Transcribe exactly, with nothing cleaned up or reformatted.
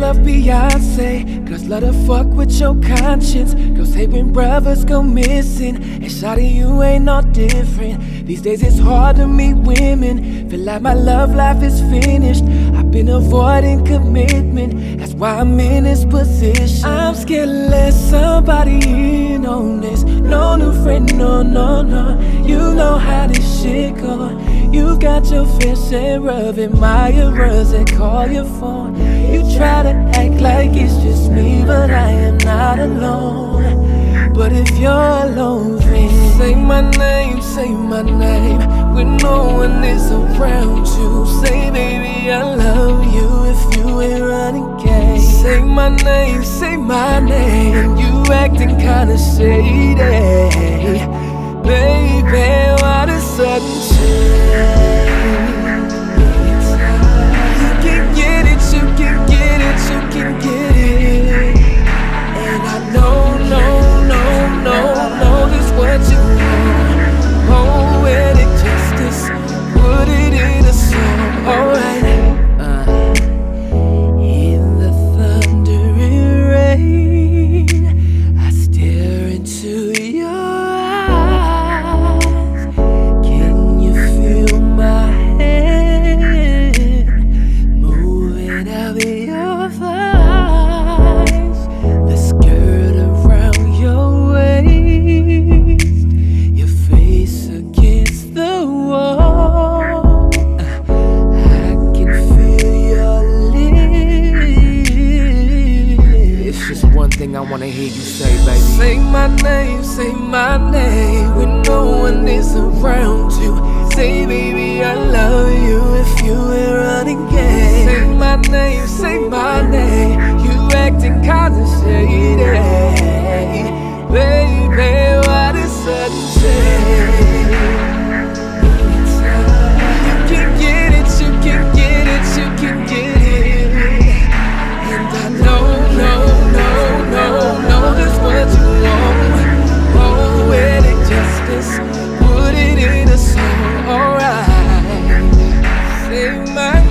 love Beyonce, girls love to fuck with your conscience. Girls hate when brothers go missing, and shawty, you ain't no different. These days it's hard to meet women, feel like my love life is finished. I've been avoiding commitment, that's why I'm in this position. I'm scared to let somebody in on this. No new friend, no, no, no. You know how this shit go. You got your fair share of admirers that call your phone. You try to act like it's just me, but I am not alone. But if you're alone, then say my name, say my name, when no one is around you. Say, baby, I love you if you ain't running game. Say my name, say my name, you acting kinda shady. Baby, why the sudden change? You can get it, you can get it, you can get it. And I know, no, no, no, no, this what you want. Poetic justice, put it in a song, alright. Uh, in the thundering rain, I stare into your eyes. Can you feel my hand moving out of your thighs? The skirt around your waist, your face against the wall. I can feel your lips. It's just one thing I wanna hear you say, baby. Say my name, say my name, when no one is around you. Say, baby, I love you if you ain't running game. Say my name, say my name, you acting kinda shady. Baby, why this sudden change? You can get it, you can get it, you can get it. And I know, no, no, no, no, that's what you want. Poetic justice, put it in a song, alright. Say my